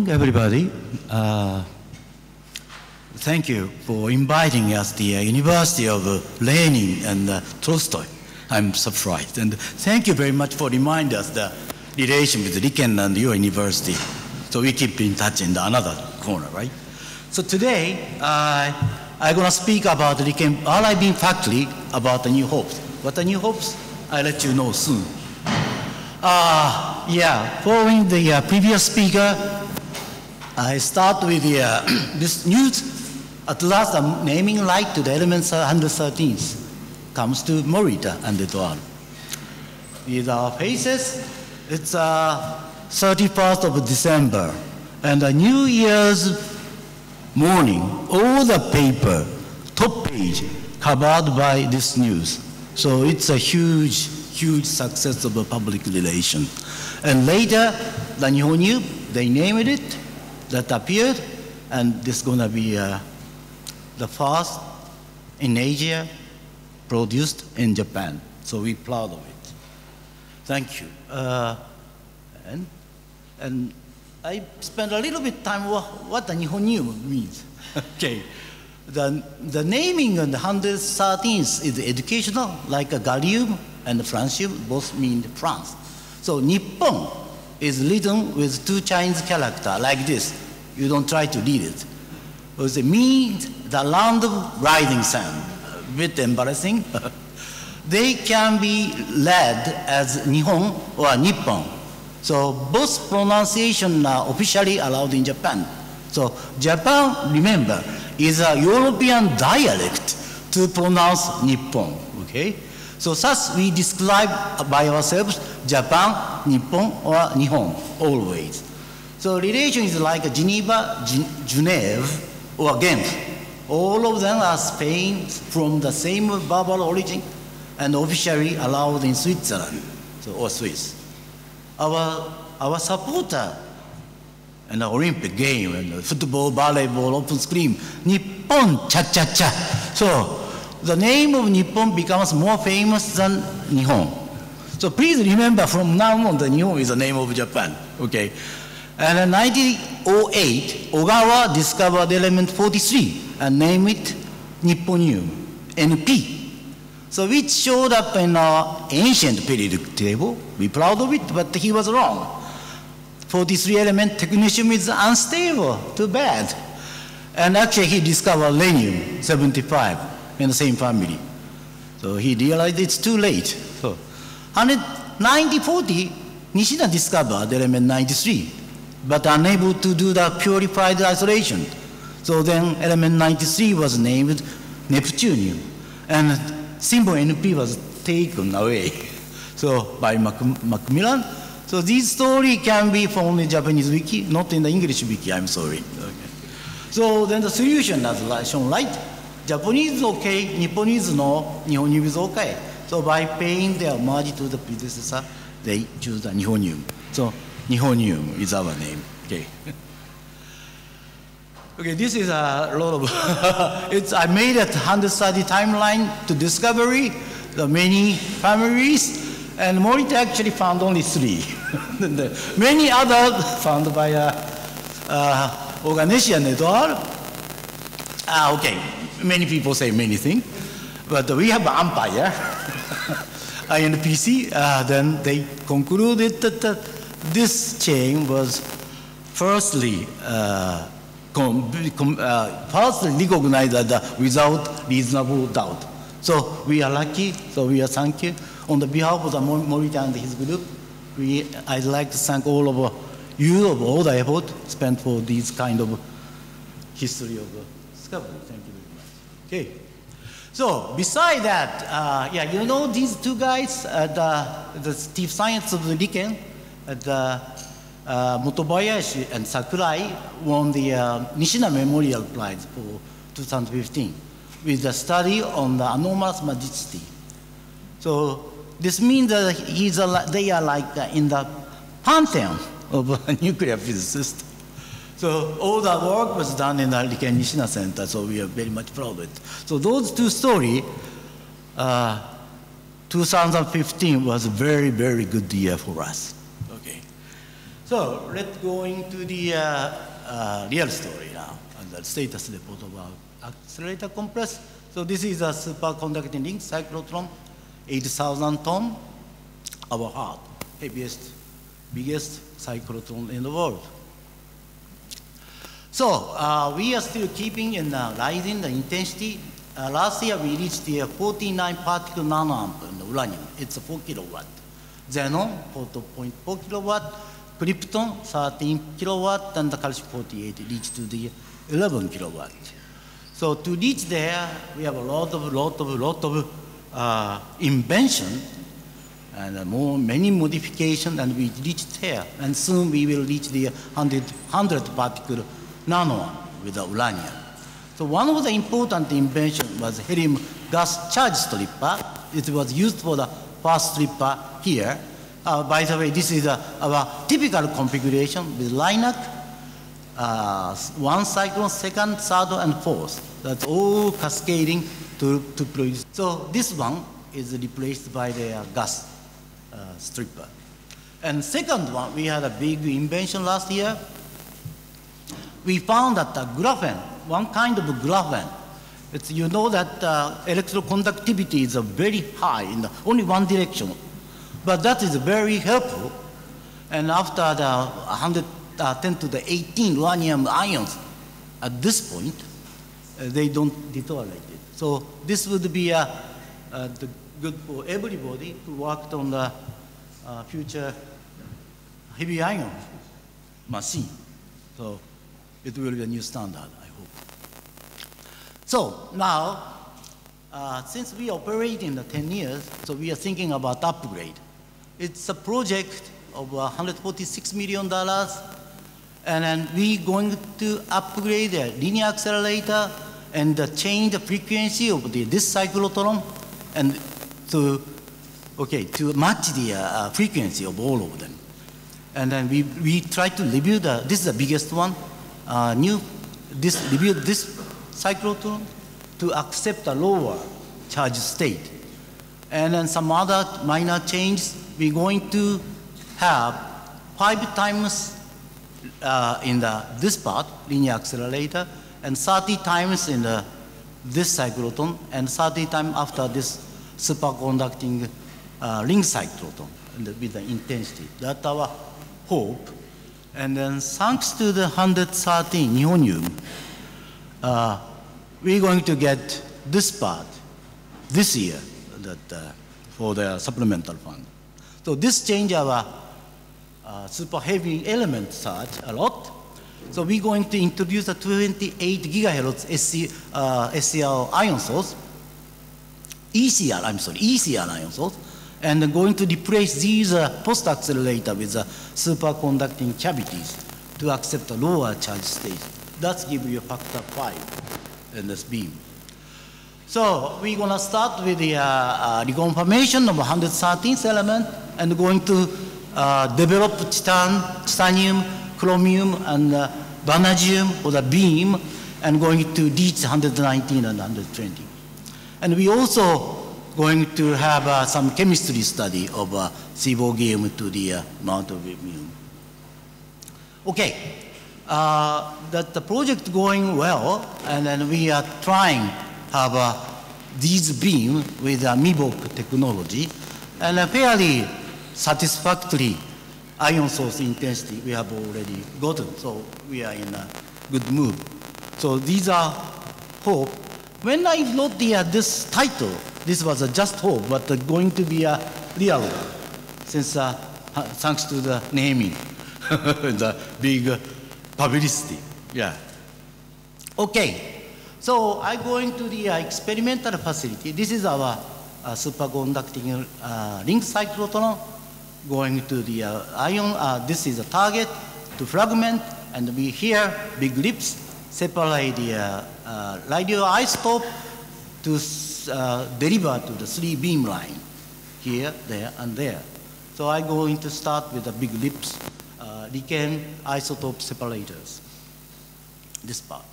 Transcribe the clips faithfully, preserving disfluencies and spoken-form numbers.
morning, everybody. Uh, thank you for inviting us to the uh, University of uh, Lenin and uh, Tolstoy. I'm surprised. And thank you very much for reminding us the relation with Riken and your university. So we keep in touch in the another corner, right? So today, uh, I'm going to speak about Riken All-I-Beam Factory about the New Hopes. What are New Hopes? I'll let you know soon. Uh, yeah, following the uh, previous speaker, I start with the, uh, this news. At last, the naming right to the elements one hundred thirteen comes to Morita and Etoile. These are faces. It's uh, thirty-first of December, and the New Year's morning, all the paper, top page, covered by this news. So it's a huge, huge success of a public relation. And later, the Nihon, they named it, that appeared, and this is going to be uh, the first in Asia produced in Japan. So we're proud of it. Thank you. Uh, and, and I spent a little bit time what, what the Nihon means. Okay. The, the naming on the one hundred thirteenth is educational, like a gallium and francium, both mean France. So Nippon is written with two Chinese characters like this. You don't try to read it. Because it means the land of rising sun. A bit embarrassing. They can be read as Nihon or Nippon. So both pronunciations are officially allowed in Japan. So Japan, remember, is a European dialect to pronounce Nippon, okay? So thus we describe by ourselves Japan, Nippon, or Nihon, always. So relation is like Geneva, Geneva, or Genf. All of them are Spain from the same verbal origin and officially allowed in Switzerland, so, or Swiss. Our, our supporter and the Olympic game, and the football, volleyball, open scream, Nippon cha-cha-cha. So the name of Nippon becomes more famous than Nihon. So please remember from now on the Nihon is the name of Japan, okay? And in nineteen oh eight, Ogawa discovered element forty-three and named it Nipponium, N P. So which showed up in our ancient periodic table. We're proud of it, but he was wrong. forty-three element technetium is unstable, too bad. And actually he discovered rhenium, seventy-five, in the same family. So he realized it's too late. So nineteen forty, Nishida discovered element ninety-three, but unable to do the purified isolation. So then element ninety-three was named Neptunium, and symbol N P was taken away. So by Mac Macmillan. So this story can be from the Japanese wiki, not in the English wiki, I'm sorry. Okay. So then the solution as shown right. Japanese is okay, Nipponese no, Nihonium is okay. So by paying their homage to the predecessor, they choose the Nihonium. So Nihonium is our name. Okay. Okay, this is a lot of, it's, I made a one hundred thirty timeline to discovery, the many families, and Morita actually found only three. Many others found by uh, uh, Oganeshi and Etoile. Ah, okay, many people say many things, but we have an umpire, I N P C, uh, then they concluded that uh, this chain was firstly, uh, com com uh, firstly recognized as uh, without reasonable doubt. So we are lucky, so we are thank you. On the behalf of the Morita and his group, we, I'd like to thank all of uh, you of all the effort spent for this kind of history of uh, discovery. Thank you very much. Okay. So beside that, uh, yeah, you know these two guys, uh, the, the Chief Science of the Riken, uh, the uh, Motobayashi and Sakurai won the uh, Nishina Memorial Prize for two thousand fifteen with the study on the anomalous magicity. So this means that he's a, they are like uh, in the pantheon of a nuclear physicist. So all the work was done in the Riken Nishina Center, so we are very much proud of it. So those two stories, uh, two thousand fifteen was a very, very good year for us. Okay. So let's go into the uh, uh, real story now, and the status report of our accelerator complex. So this is a superconducting ring cyclotron, eight thousand ton, our heart, heaviest, biggest cyclotron in the world. So uh, we are still keeping in uh, rising the intensity. Uh, last year we reached the forty-nine particle nanoamp in the uranium. It's a four kilowatt. Xenon, four point four kilowatt. Krypton, thirteen kilowatt, and the calcium forty-eight reached to the eleven kilowatt. So to reach there, we have a lot of, lot of, lot of uh, invention and uh, more, many modifications, and we reached here. And soon we will reach the one hundred, one hundred particle nano with the uranium. So one of the important inventions was helium gas charge stripper. It was used for the first stripper here. Uh, by the way, this is uh, our typical configuration with LINAC, uh, one cyclone, second, third, and fourth. That's all cascading to, to produce. So this one is replaced by the uh, gas uh, stripper. And second one, we had a big invention last year. We found that uh, graphene, one kind of graphene, it's, you know that uh, electroconductivity is uh, very high in the, only one direction. But that is very helpful. And after the one hundred ten to the eighteen uranium ions, at this point, uh, they don't deteriorate it. So this would be uh, uh, the good for everybody who worked on the uh, future heavy ion machine. So it will be a new standard, I hope. So now, uh, since we operate in the ten years, so we are thinking about upgrade. It's a project of one hundred forty-six million dollars, and then we're going to upgrade the linear accelerator and uh, change the frequency of the, this cyclotron, and to, okay, to match the uh, frequency of all of them. And then we, we try to review the, this is the biggest one, uh, new, this, review this cyclotron to accept a lower charge state. And then some other minor changes. We're going to have five times uh, in the, this part, linear accelerator, and thirty times in the, this cyclotron, and thirty times after this superconducting uh, ring cyclotron with the intensity. That's our hope. And then thanks to the one hundred thirteen nihonium, uh, we're going to get this part this year that, uh, for the supplemental fund. So this change our uh, super heavy element charge a lot. So we're going to introduce a twenty-eight gigahertz S C, uh, S C R ion source, E C R, I'm sorry, E C R ion source, and going to replace these uh, post-accelerator with uh, superconducting cavities to accept a lower charge state. That's give you a factor five in this beam. So we're going to start with the uh, uh, reconfirmation of one hundred thirteenth element and going to uh, develop titan, titanium, chromium, and uh, vanadium for the beam, and going to reach one hundred nineteen and one hundred twenty. And we also going to have uh, some chemistry study of uh, Seaborgium to the uh, amount of beam. Okay, uh, that the project going well, and then we are trying have uh, these beam with uh, M I B O C technology, and a fairly satisfactory ion source intensity we have already gotten. So we are in a good mood. So these are hope. When I wrote the, uh, this title, this was a just hope, but uh, going to be a real one, since uh, thanks to the naming, the big uh, publicity. Yeah. Okay. So I'm going to the uh, experimental facility. This is our uh, superconducting uh, ring cyclotron. Going to the uh, ion, uh, this is a target to fragment, and we here, big lips, separate the uh, uh, radioisotope to uh, deliver to the three beam line, here, there, and there. So I'm going to start with the big lips, uh, Riken isotope separators, this part.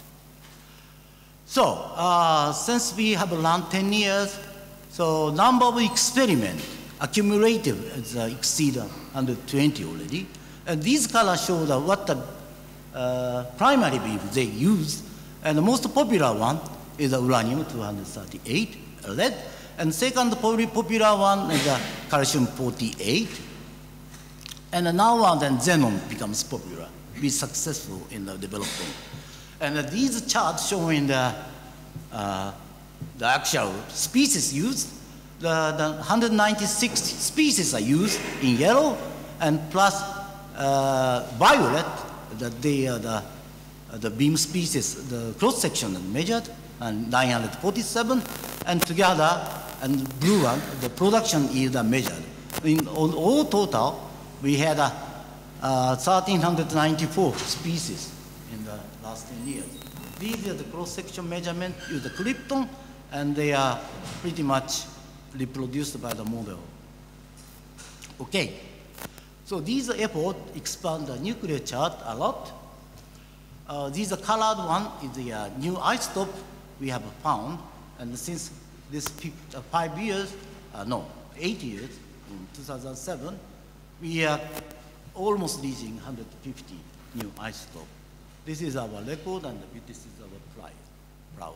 So, uh, since we have run ten years, so number of experiments, accumulative, is uh, exceed one hundred twenty already. And these colors show the, what the uh, primary beam they use. And the most popular one is the uranium two thirty-eight, lead. And second popular one is the calcium forty-eight. And now and then xenon becomes popular, be successful in the development. And uh, these charts showing the, uh, the actual species used. The, the one hundred ninety-six species are used in yellow, and plus uh, violet, that they are the, uh, the beam species, the cross section measured, and nine hundred forty-seven, and together, and blue one, the production is measured. In all, all total, we had a, uh, one thousand three hundred ninety-four species in the last ten years. These are the cross section measurement with the krypton, and they are pretty much reproduced by the model. Okay, so these efforts expand the nuclear chart a lot. Uh, these are colored one is the uh, new isotope we have found, and since this uh, five years, uh, no, eight years, in two thousand seven, we are almost reaching one hundred fifty new isotopes. This is our record, and this is our pride, proud.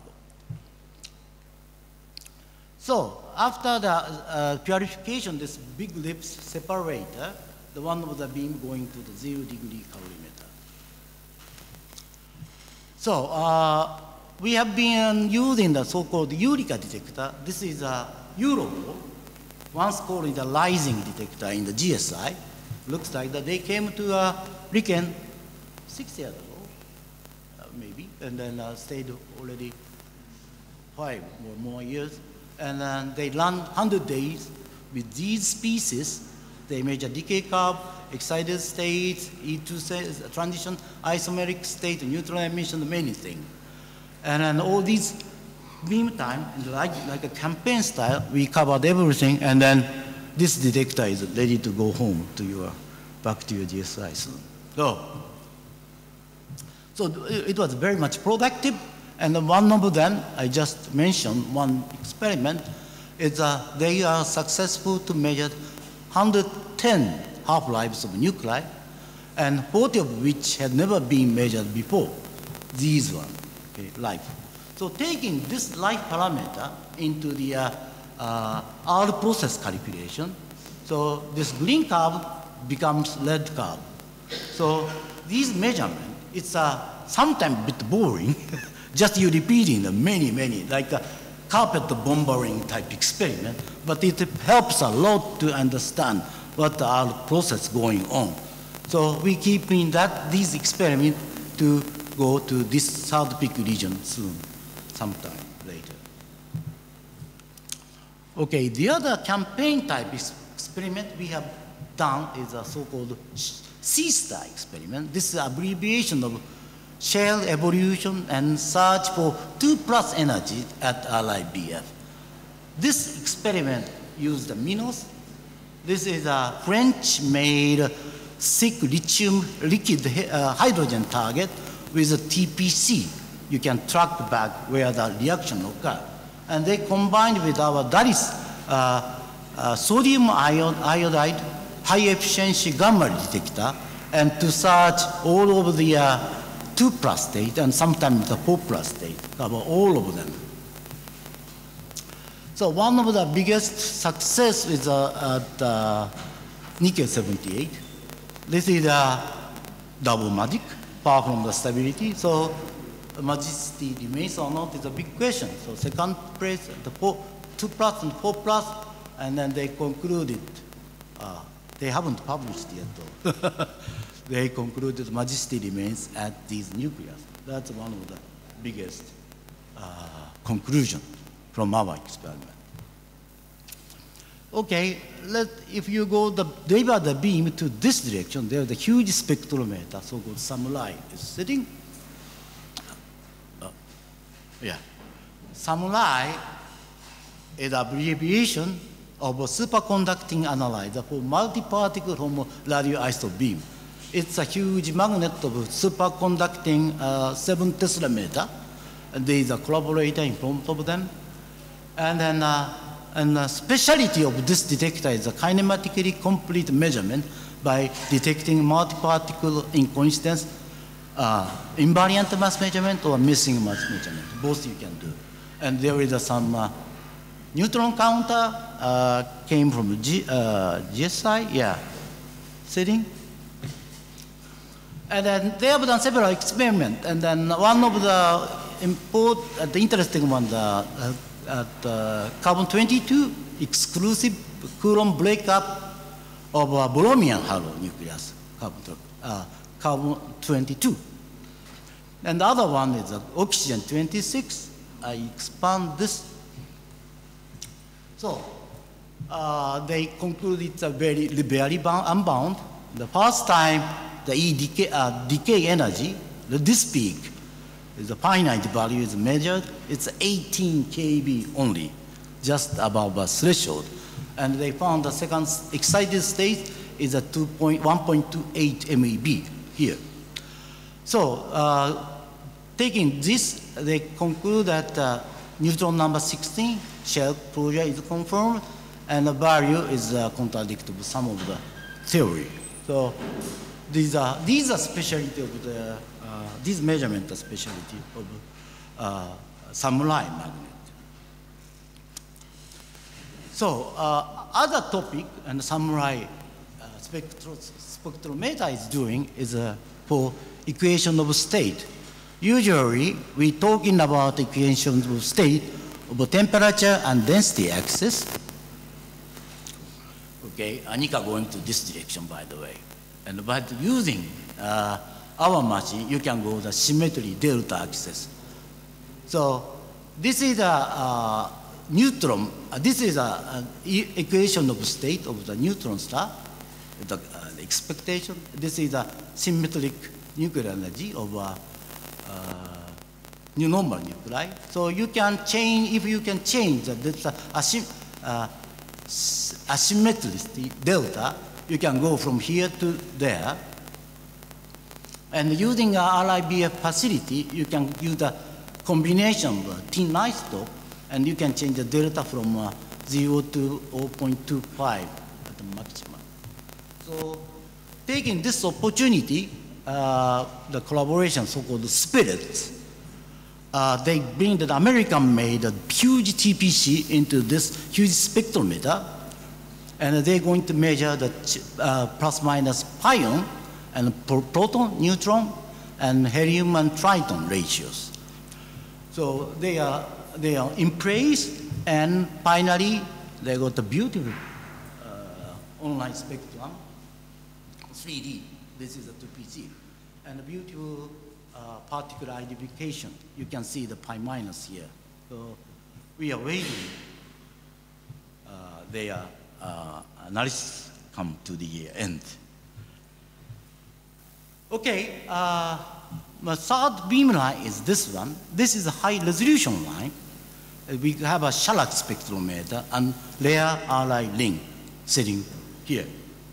So after the uh, purification, this big lips separator, the one of the beam going to the zero degree calorimeter. So uh, we have been using the so-called Eureka detector. This is a Euroball, once called the rising detector in the G S I. Looks like that they came to uh, Riken six years ago, uh, maybe, and then uh, stayed already five or more years. And then they run one hundred days with these species. They measure decay curve, excited state, E two transition, isomeric state, neutron emission, many things. And then all these beam time, like, like a campaign style, we covered everything, and then this detector is ready to go home to your, back to your G S I soon. So, so it was very much productive. And one of them, I just mentioned, one experiment, is uh, they are successful to measure one hundred ten half-lives of nuclei, and forty of which had never been measured before, these ones, okay, life. So taking this life parameter into the uh, uh, R process calculation, so this green curve becomes red curve. So these measurements, it's uh, sometimes a bit boring, just you repeating the many, many, like a carpet bombarding type experiment, but it helps a lot to understand what our process going on. So we keep in that, these experiments to go to this third peak region soon, sometime later. Okay, the other campaign type experiment we have done is a so-called C-STAR experiment. This is an abbreviation of shell evolution and search for two plus energy at R I B F. This experiment used the MINOS. This is a French-made thick lithium liquid uh, hydrogen target with a T P C. You can track back where the reaction occurred. And they combined with our DALIS uh, uh, sodium ion, iodide high efficiency gamma detector, and to search all over the uh, two plus state and sometimes the four plus state, cover all of them. So one of the biggest success is uh, at uh, Nickel seventy-eight. This is a double magic, far from the stability. So magicity remains or not is a big question. So second place, the four, two plus and four plus, and then they concluded, uh, they haven't published yet though. They concluded magicity remains at these nucleus. That's one of the biggest uh, conclusion from our experiment. Okay, let, if you go the, deliver the beam to this direction, there's a huge spectrometer, so-called Samurai, is sitting. Uh, yeah, Samurai is an abbreviation of a superconducting analyzer for multi-particle homo radioisotope beam. It's a huge magnet of superconducting uh, seven Tesla meter. And there is a collaborator in front of them. And then uh, and the specialty of this detector is a kinematically complete measurement by detecting multi-particle incoincidence, uh, invariant mass measurement or missing mass measurement. Both you can do. And there is uh, some uh, neutron counter uh, came from G, uh, G S I, yeah, setting. And then they have done several experiments. And then one of the important, uh, the interesting one, the, uh, at uh, carbon twenty-two exclusive Coulomb breakup of a Brommian halo nucleus, carbon, uh, carbon twenty-two. And the other one is uh, oxygen twenty-six. I expand this. So uh, they conclude it's a very, very unbound. The first time the E decay, uh, decay energy, this peak, is a finite value is measured, it's eighteen K B only, just above a threshold. And they found the second excited state is a one point two eight M E B here. So uh, taking this, they conclude that uh, neutron number sixteen shell closure is confirmed, and the value is uh, contradicted with some of the theory. So these are these are specialty of the uh, these measurement are specialty of uh, samurai magnet. So uh, other topic and samurai uh, spectro spectrometer is doing is uh, for equation of state. Usually we talking about equations of state of temperature and density axis. Okay, Anika going to this direction, by the way. And by using uh, our machine, you can go the symmetry delta axis. So this is a uh, neutron. Uh, this is a, a e equation of state of the neutron star. The, uh, the expectation. This is a symmetric nuclear energy of a uh, new normal nuclei. So you can change if you can change the this, uh, asym uh, asymmetricity delta. You can go from here to there. And using a R I B F facility, you can use the combination of thin isotope, and you can change the delta from uh, zero to zero point two five at the maximum. So taking this opportunity, uh, the collaboration, so-called spirits, uh, they bring the American-made huge T P C into this huge spectrometer, and they're going to measure the uh, plus minus pion and pro proton, neutron, and helium and triton ratios. So they are, they are in place, and finally they got a beautiful uh, online spectrum, three D. This is a two P C, and a beautiful uh, particle identification. You can see the pi minus here. So we are waiting. Uh, their uh, analysis come to the end. Okay, uh, the third beam line is this one. This is a high resolution line. Uh, we have a shellac spectrometer and rare R I ring sitting here.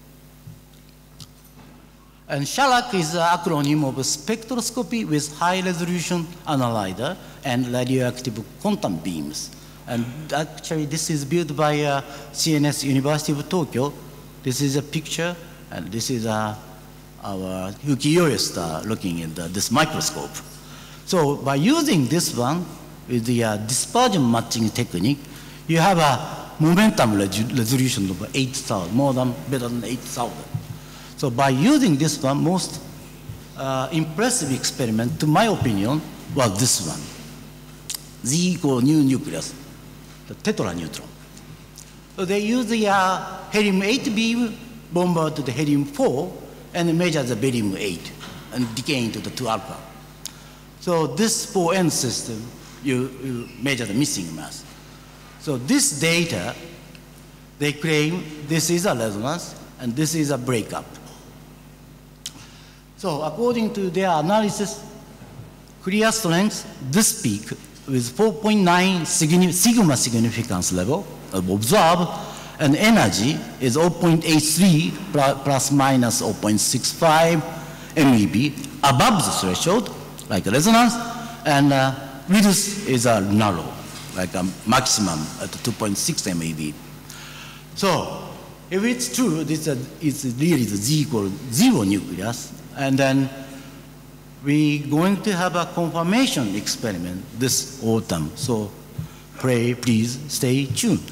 And shellac is an acronym of spectroscopy with high resolution analyzer and radioactive quantum beams. And actually this is built by uh, C N S University of Tokyo. This is a picture, and this is a our Ukiyo star looking at the, this microscope. So by using this one with the uh, dispersion matching technique, you have a momentum resolution of eight thousand, more than, better than eight thousand. So by using this one, most uh, impressive experiment, to my opinion, was this one. Z equal new nucleus, the tetraneutron. So they use the uh, helium eight beam bombard to the helium four, and measure the barium eight and decay into the two alpha. So this four N system, you, you measure the missing mass. So this data, they claim this is a resonance and this is a breakup. So according to their analysis, clear strength, this peak with four point nine sigma significance level observed, and energy is zero point eight three plus minus zero point six five M E B above the threshold, like resonance, and uh, reduce is a narrow, like a maximum at two point six M E B. So if it's true, this uh, it's really the Z equal zero nucleus, and then we're going to have a confirmation experiment this autumn. So pray, please stay tuned.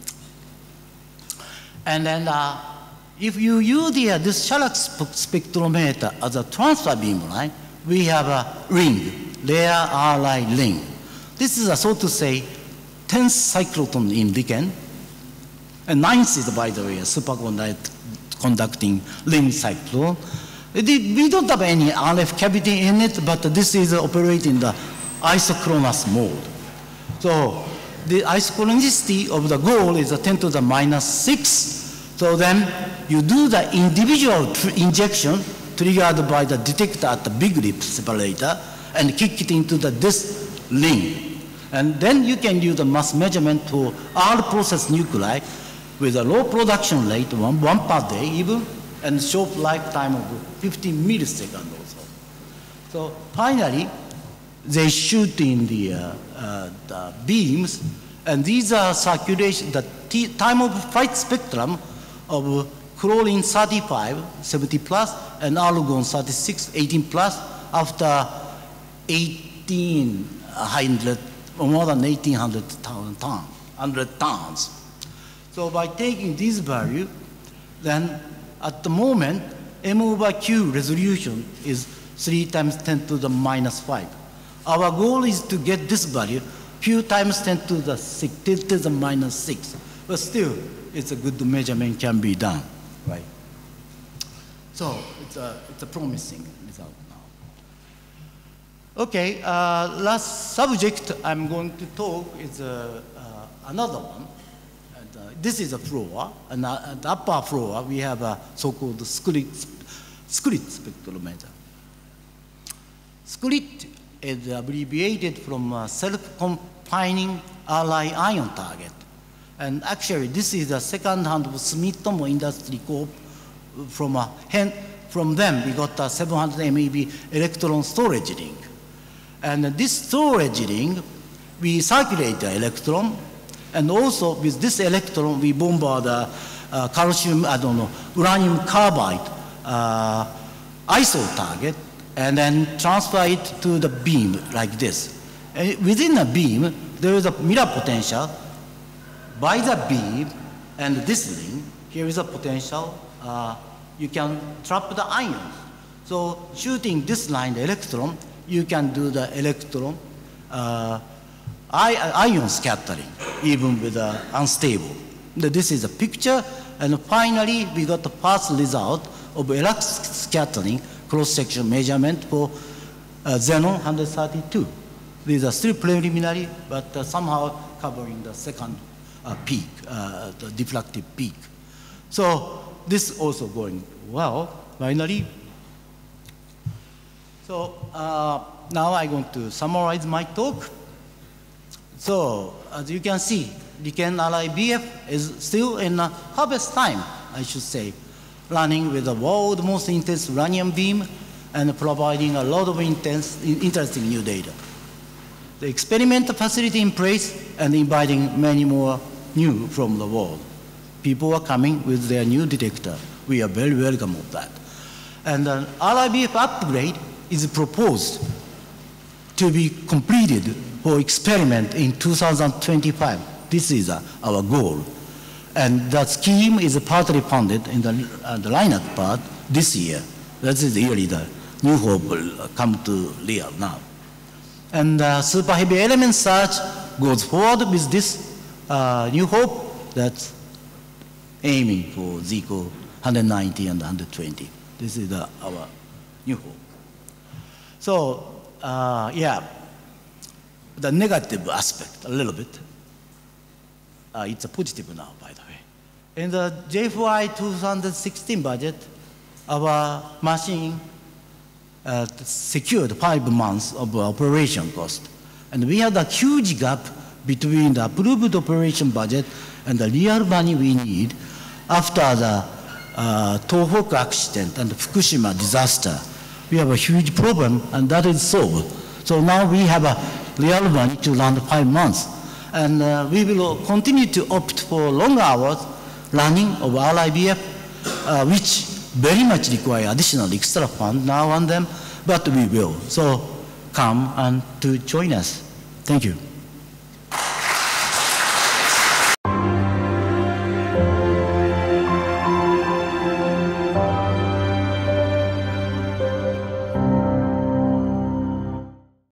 And then uh, if you use the, uh, this shellac spectrometer as a transfer beam line, we have a ring, rare R-line ring. This is a, so to say, tenth cyclotron in Riken. And ninth is, by the way, a superconducting ring cyclotron. We don't have any R F cavity in it, but this is operating the isochronous mode. So the isochronicity of the goal is a ten to the minus six. So then you do the individual tr injection triggered by the detector at the big rip separator and kick it into the this ring. And then you can use the mass measurement to R process nuclei with a low production rate, one, one per day even, and short lifetime of fifteen milliseconds also. So finally, they shoot in the, uh, uh, the beams, and these are circulation, the t time of flight spectrum of chlorine thirty-five, seventy plus, and argon thirty-six, eighteen plus, after eighteen hundred, more than eighteen hundred tons, one hundred tons. So by taking this value, then at the moment, M over Q resolution is three times ten to the minus five. Our goal is to get this value, Q times ten to the six, ten to the minus six. But still, it's a good measurement can be done, right? So it's a, it's a promising result now. Okay, uh, last subject I'm going to talk is uh, uh, another one. And, uh, this is a floor, and uh, at the upper floor we have a so-called slit, slit spectrometer. Slit is abbreviated from uh, self-confining ally ion target. And actually, this is the second hand of Sumitomo Industry Corp. From, a, from them, we got a seven hundred MeV electron storage ring. And this storage ring, we circulate the electron, and also with this electron, we bombard the uh, calcium, I don't know, uranium carbide uh, I S O target, and then transfer it to the beam like this. And within the beam, there is a mirror potential. By the beam and this ring, here is a potential. Uh, you can trap the ions. So shooting this line, the electron, you can do the electron uh, ion scattering, even with uh, unstable. This is a picture, and finally we got the first result of electron scattering cross-section measurement for uh, xenon one thirty-two. These are still preliminary, but uh, somehow covering the second uh, peak, uh, the diffractive peak. So this also going well, finally. So uh, now I'm going to summarize my talk. So as you can see, Riken R I B F is still in uh, harvest time, I should say, running with the world's most intense uranium beam and providing a lot of intense, interesting new data. The experimental facility in place and inviting many more new from the world. People are coming with their new detector. We are very welcome of that. And an R I B F upgrade is proposed to be completed for experiment in two thousand twenty-five. This is uh, our goal. And that scheme is partly funded in the, uh, the lineup part this year. That is really the New Hope will come to real now. And uh, super heavy element search goes forward with this uh, New Hope that's aiming for Z equal one ninety and one twenty. This is the, our New Hope. So, uh, yeah, the negative aspect a little bit. Uh, it's a positive now, by the way. In the J F Y two thousand sixteen budget, our machine uh, secured five months of operation cost. And we had a huge gap between the approved operation budget and the real money we need after the uh, Tohoku accident and the Fukushima disaster. We have a huge problem, and that is solved. So now we have a real money to run five months. And uh, we will continue to opt for long hours running of R I B F, uh, which very much require additional extra fund now on them, but we will. So come and to join us. Thank you.